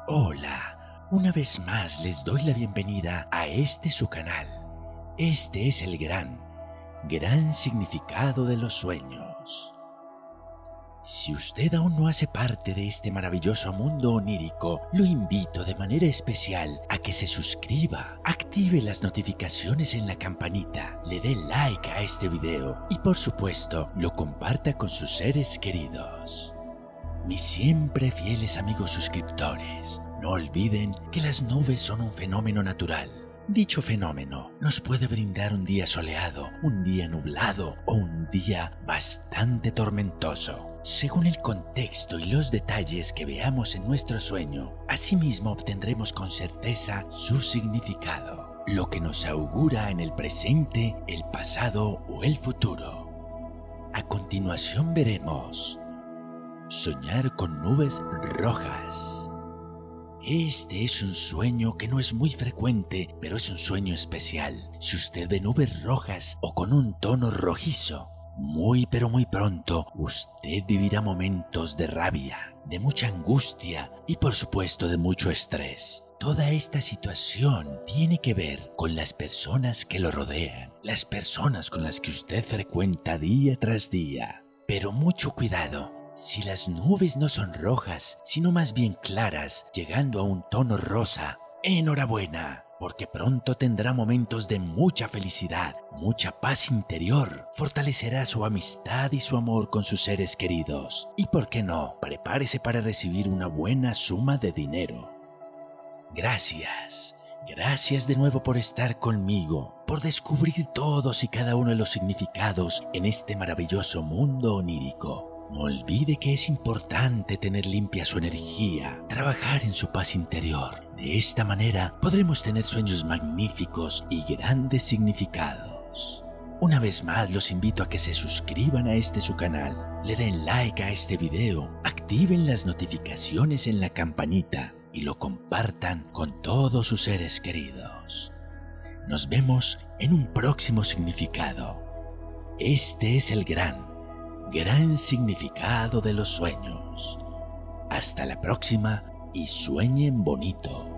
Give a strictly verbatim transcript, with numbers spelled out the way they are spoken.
Hola, una vez más les doy la bienvenida a este su canal. Este es el gran, gran significado de los sueños. Si usted aún no hace parte de este maravilloso mundo onírico, lo invito de manera especial a que se suscriba, active las notificaciones en la campanita, le dé like a este video y por supuesto lo comparta con sus seres queridos. Mis siempre fieles amigos suscriptores, no olviden que las nubes son un fenómeno natural. Dicho fenómeno nos puede brindar un día soleado, un día nublado o un día bastante tormentoso, según el contexto y los detalles que veamos en nuestro sueño. Asimismo obtendremos con certeza su significado, lo que nos augura en el presente, el pasado o el futuro. A continuación veremos soñar con nubes rojas. Este es un sueño que no es muy frecuente, pero es un sueño especial. Si usted ve nubes rojas o con un tono rojizo, muy pero muy pronto usted vivirá momentos de rabia, de mucha angustia y por supuesto de mucho estrés. Toda esta situación tiene que ver con las personas que lo rodean, las personas con las que usted frecuenta día tras día. Pero mucho cuidado. Si las nubes no son rojas, sino más bien claras, llegando a un tono rosa, enhorabuena, porque pronto tendrá momentos de mucha felicidad, mucha paz interior, fortalecerá su amistad y su amor con sus seres queridos. Y por qué no, prepárese para recibir una buena suma de dinero. Gracias, gracias de nuevo por estar conmigo, por descubrir todos y cada uno de los significados en este maravilloso mundo onírico. No olvide que es importante tener limpia su energía, trabajar en su paz interior. De esta manera podremos tener sueños magníficos y grandes significados. Una vez más los invito a que se suscriban a este su canal, le den like a este video, activen las notificaciones en la campanita y lo compartan con todos sus seres queridos. Nos vemos en un próximo significado. Este es el gran Gran significado de los sueños. Hasta la próxima y sueñen bonito.